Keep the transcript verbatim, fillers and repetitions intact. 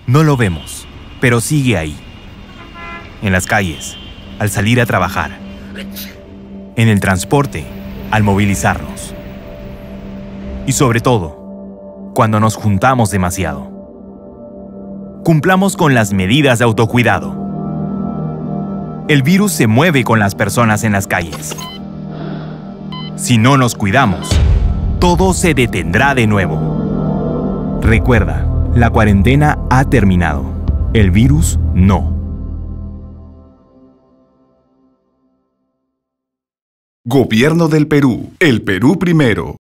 No lo vemos, pero sigue ahí. En las calles, al salir a trabajar. En el transporte, al movilizarnos. Y sobre todo, cuando nos juntamos demasiado. Cumplamos con las medidas de autocuidado. El virus se mueve con las personas en las calles. Si no nos cuidamos, todo se detendrá de nuevo. Recuerda, la cuarentena ha terminado. El virus no. Gobierno del Perú. El Perú primero.